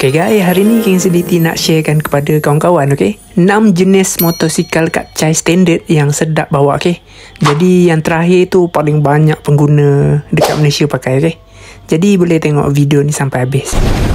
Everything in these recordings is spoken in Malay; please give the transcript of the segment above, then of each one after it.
Okay guys, hari ni King Seliti nak sharekan kepada kawan-kawan, okay, 6 jenis motosikal Kapcai standard yang sedap bawa, okay. Jadi yang terakhir tu paling banyak pengguna dekat Malaysia pakai, okay. Jadi boleh tengok video ni sampai habis.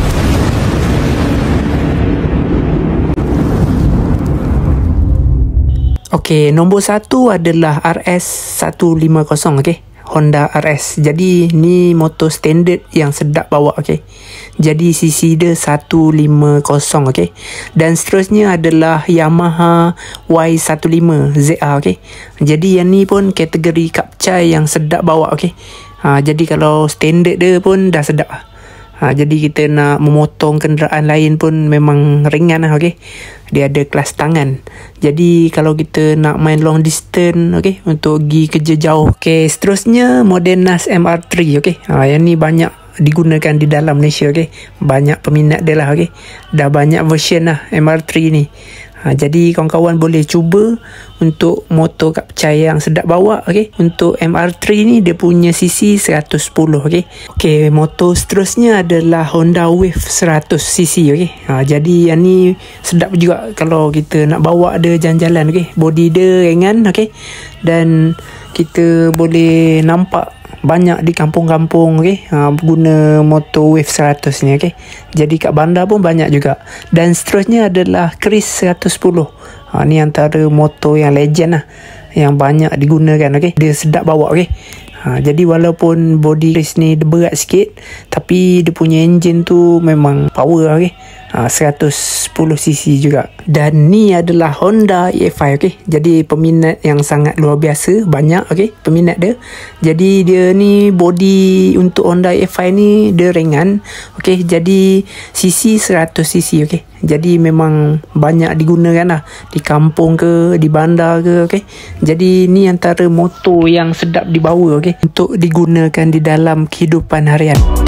Okay, nombor 1 adalah RS150, okay. Honda RS. Jadi ni motor standard yang sedap bawa, okey. Jadi cc dia 150, okey. Dan seterusnya adalah Yamaha Y15 ZR, okey. Jadi yang ni pun kategori Kapcai yang sedap bawa, okey. Jadi kalau standard dia pun dah sedap. Jadi kita nak memotong kenderaan lain pun memang ringan lah, okey. Dia ada kelas tangan. Jadi kalau kita nak main long distance, okey, untuk pergi kerja jauh. Okey, seterusnya model NAS MR3, okey. Yang ni banyak digunakan di dalam Malaysia, okey. Banyak peminat dia lah, okey. Dah banyak version lah MR3 ni. Jadi kawan-kawan boleh cuba untuk motor Kapcai yang sedap bawa, okey. Untuk MR3 ni dia punya cc 110, okey. Okey, motor seterusnya adalah Honda Wave 100cc, okey. Jadi yang ni sedap juga kalau kita nak bawa dia jalan-jalan, okey. Body dia ringan, okey. Dan kita boleh nampak banyak di kampung-kampung, okey, guna motor Wave 100 ni, okey. Jadi kat bandar pun banyak juga. Dan seterusnya adalah Chris 110. Ni antara motor yang legend lah, yang banyak digunakan, okey. Dia sedap bawa, okey. Jadi walaupun body Chris ni berat sikit, tapi dia punya enjin tu memang power, okey. 110cc juga. Dan ni adalah Honda EF5, okey. Jadi peminat yang sangat luar biasa, banyak, okey, peminat dia. Jadi dia ni body untuk Honda EF5 ni dia ringan, okey. Jadi cc 100cc, okey. Jadi memang banyak digunakan lah di kampung ke, di bandar ke, okey. Jadi ni antara motor yang sedap dibawa, okey, untuk digunakan di dalam kehidupan harian.